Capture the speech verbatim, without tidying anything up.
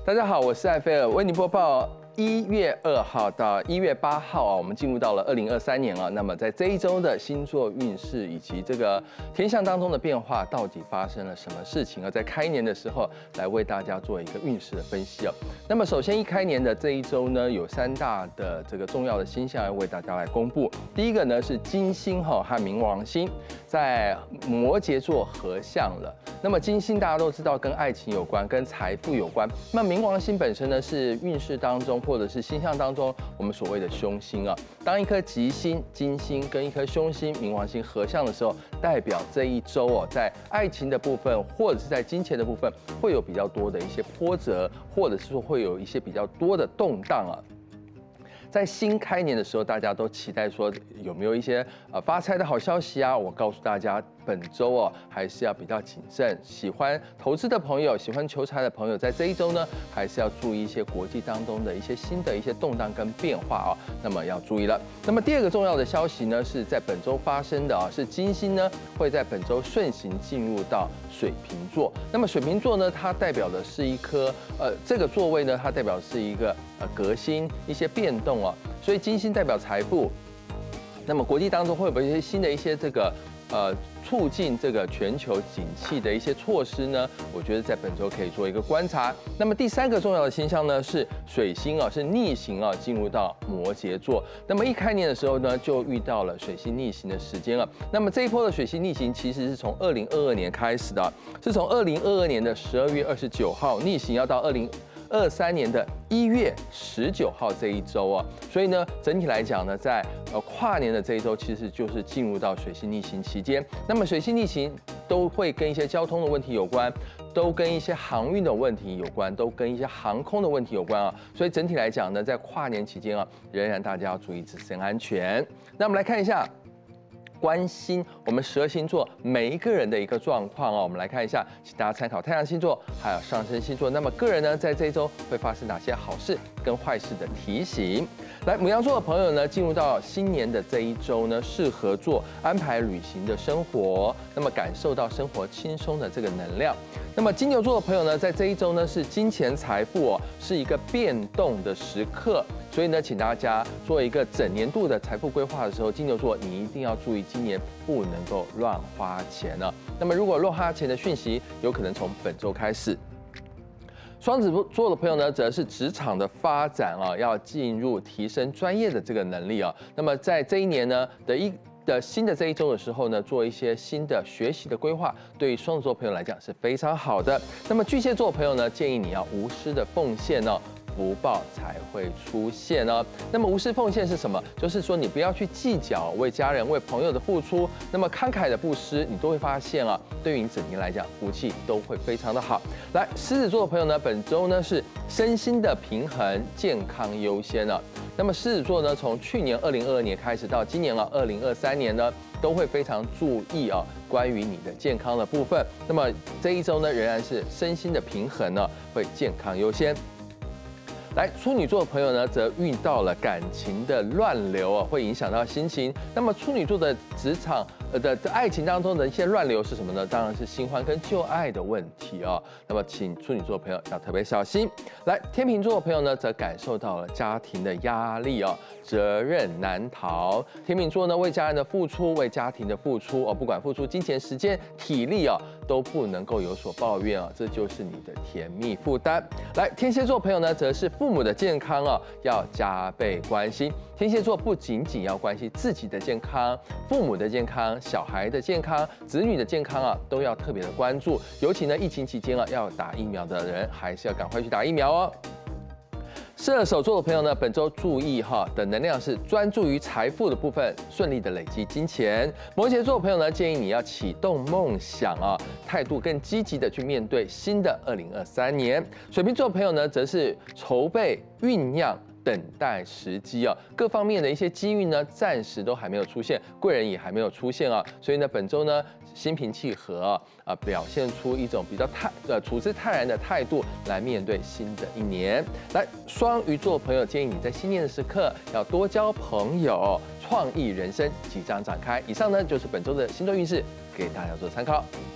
大家好，我是艾菲尔，为您播报一月二号到一月八号啊，我们进入到了二零二三年啊。那么在这一周的星座运势以及这个天象当中的变化，到底发生了什么事情啊？在开年的时候来为大家做一个运势的分析啊。那么首先一开年的这一周呢，有三大的这个重要的星象要为大家来公布。第一个呢是金星哈和冥王星在摩羯座合相了。那么金星大家都知道跟爱情有关，跟财富有关。那冥王星本身呢是运势当中或者是星象当中我们所谓的凶星啊。当一颗吉星金星跟一颗凶星冥王星合相的时候，代表这一周哦，在爱情的部分或者是在金钱的部分会有比较多的一些波折，或者是说会有一些比较多的动荡啊。在新开年的时候，大家都期待说有没有一些呃发财的好消息啊？我告诉大家，本周哦还是要比较谨慎。喜欢投资的朋友，喜欢求财的朋友，在这一周呢，还是要注意一些国际当中的一些新的一些动荡跟变化啊。那么要注意了。那么第二个重要的消息呢，是在本周发生的啊，是金星呢会在本周顺行进入到水瓶座。那么水瓶座呢，它代表的是一颗呃这个座位呢，它代表是一个呃革新一些变动啊。所以金星代表财富，那么国际当中会有一些新的一些这个呃促进这个全球景气的一些措施呢？我觉得在本周可以做一个观察。那么第三个重要的星象呢是水星啊，是逆行啊进入到摩羯座。那么一开年的时候呢，就遇到了水星逆行的时间了。那么这一波的水星逆行其实是从二零二二年开始的，是从二零二二年的十二月二十九号逆行，要到二零二三年的一月十九号这一周啊，所以呢，整体来讲呢，在呃跨年的这一周，其实就是进入到水星逆行期间。那么水星逆行都会跟一些交通的问题有关，都跟一些航运的问题有关，都跟一些航空的问题有关啊。所以整体来讲呢，在跨年期间啊，仍然大家要注意自身安全。那我们来看一下。关心我们十二星座每一个人的一个状况哦，我们来看一下，请大家参考太阳星座还有上升星座。那么个人呢，在这一周会发生哪些好事跟坏事的提醒？来，牡羊座的朋友呢，进入到新年的这一周呢，适合做安排旅行的生活，那么感受到生活轻松的这个能量。那么金牛座的朋友呢，在这一周呢，是金钱财富哦，是一个变动的时刻。所以呢，请大家做一个整年度的财富规划的时候，金牛座你一定要注意，今年不能够乱花钱了。那么，如果乱花钱的讯息，有可能从本周开始。双子座的朋友呢，则是职场的发展啊，要进入提升专业的这个能力啊。那么在这一年呢的一的新的这一周的时候呢，做一些新的学习的规划，对于双子座朋友来讲是非常好的。那么巨蟹座朋友呢，建议你要无私的奉献哦。福报才会出现哦。那么无私奉献是什么？就是说你不要去计较为家人、为朋友的付出，那么慷慨的布施，你都会发现啊，对于你整年来讲，福气都会非常的好。来，狮子座的朋友呢，本周呢是身心的平衡，健康优先了。那么狮子座呢，从去年二零二二年开始到今年啊二零二三年呢，都会非常注意啊关于你的健康的部分。那么这一周呢，仍然是身心的平衡呢，会健康优先。来，处女座的朋友呢，则遇到了感情的乱流啊，会影响到心情。那么处女座的职场呃的爱情当中的一些乱流是什么呢？当然是新欢跟旧爱的问题啊。那么请处女座的朋友要特别小心。来，天秤座的朋友呢，则感受到了家庭的压力啊，责任难逃。天秤座呢，为家人的付出，为家庭的付出哦，不管付出金钱、时间、体力啊，都不能够有所抱怨啊，这就是你的甜蜜负担。来，天蝎座朋友呢，则是父母的健康啊，要加倍关心。天蝎座不仅仅要关心自己的健康、父母的健康、小孩的健康、子女的健康啊，都要特别的关注。尤其呢，疫情期间啊，要打疫苗的人还是要赶快去打疫苗哦。射手座的朋友呢，本周注意哈的能量是专注于财富的部分，顺利的累积金钱。摩羯座的朋友呢，建议你要启动梦想啊，态度更积极的去面对新的二零二三年。水瓶座的朋友呢，则是筹备酝酿。等待时机啊，各方面的一些机遇呢，暂时都还没有出现，贵人也还没有出现啊，所以呢，本周呢，心平气和啊，啊表现出一种比较泰呃处之泰然的态度来面对新的一年。来，双鱼座朋友建议你在新年的时刻要多交朋友，创意人生即将展开。以上呢就是本周的星座运势，给大家做参考。